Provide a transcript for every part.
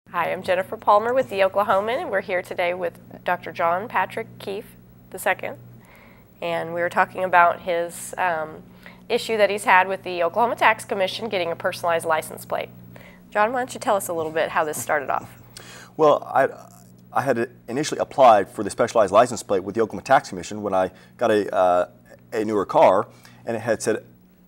Hi, I'm Jennifer Palmer with The Oklahoman, and we're here today with Dr. John Patrick Keefe II, and we were talking about his issue that he's had with the Oklahoma Tax Commission getting a personalized license plate. John, why don't you tell us a little bit how this started off? Well, I had initially applied for the specialized license plate with the Oklahoma Tax Commission when I got a newer car, and it had said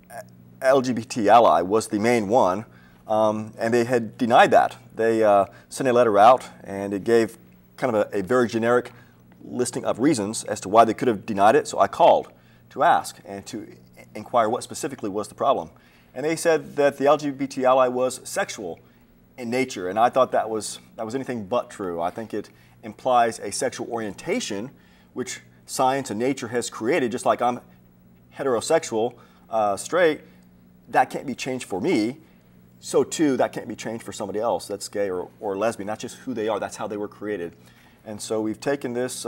LGBT ally was the main one, and they had denied that. They sent a letter out, and it gave kind of a very generic listing of reasons as to why they could have denied it. So I called to ask and to inquire what specifically was the problem. And they said that the LGBT ally was sexual in nature, and I thought that was anything but true. I think it implies a sexual orientation, which science and nature has created. Just like I'm heterosexual, straight, that can't be changed for me. So too, that can't be changed for somebody else that's gay or lesbian. That's just who they are. That's how they were created. And so we've taken this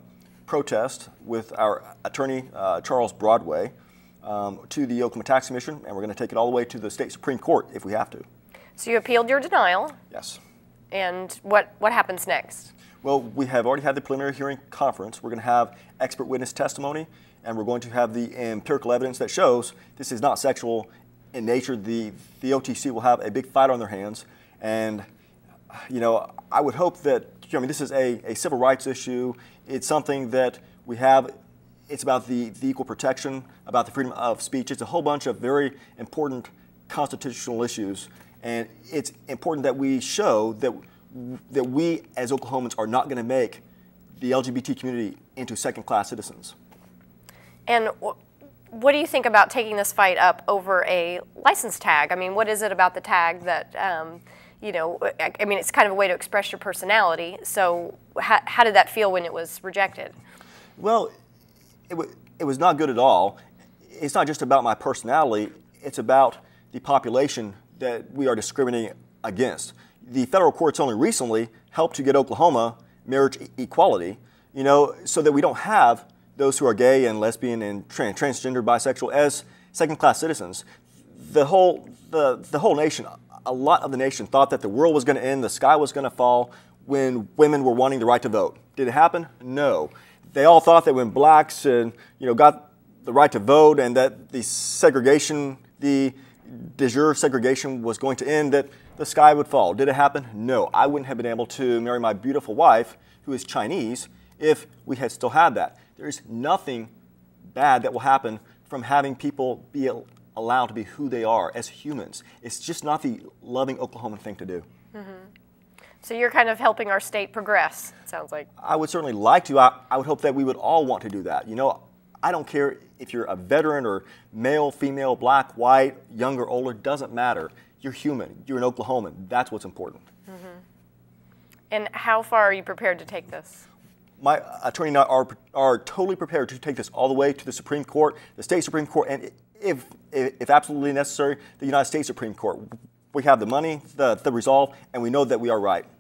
protest with our attorney, Charles Broadway, to the Oklahoma Tax Commission, and we're going to take it all the way to the state Supreme Court if we have to. So you appealed your denial. Yes. And what happens next? Well, we have already had the preliminary hearing conference. We're going to have expert witness testimony, and we're going to have the empirical evidence that shows this is not sexual in nature. The OTC will have a big fight on their hands, and you know, I would hope that, I mean, this is a civil rights issue. It's something that we have. It's about the equal protection, about the freedom of speech. It's a whole bunch of very important constitutional issues, and it's important that we show that we as Oklahomans are not going to make the LGBT community into second-class citizens. And what do you think about taking this fight up over a license tag? I mean, what is it about the tag that, you know, I mean, it's kind of a way to express your personality. So how did that feel when it was rejected? Well, it was not good at all. It's not just about my personality. It's about the population that we are discriminating against. The federal courts only recently helped to get Oklahoma marriage equality, you know, so that we don't have those who are gay and lesbian and transgender, bisexual as second-class citizens. The whole nation, a lot of the nation thought that the world was going to end, the sky was going to fall when women were wanting the right to vote. Did it happen? No. They all thought that when blacks got the right to vote and that the segregation, the de jure segregation was going to end, that the sky would fall. Did it happen? No. I wouldn't have been able to marry my beautiful wife, who is Chinese, if we had still had that. There is nothing bad that will happen from having people be allowed to be who they are as humans. It's just not the loving Oklahoman thing to do. Mm-hmm. So you're kind of helping our state progress, it sounds like. I would certainly like to. I would hope that we would all want to do that. You know, I don't care if you're a veteran or male, female, black, white, young or older, doesn't matter. You're human. You're an Oklahoman. That's what's important. Mm-hmm. And how far are you prepared to take this? My attorney and I are totally prepared to take this all the way to the Supreme Court, the state Supreme Court, and if absolutely necessary, the United States Supreme Court. We have the money, the resolve, and we know that we are right.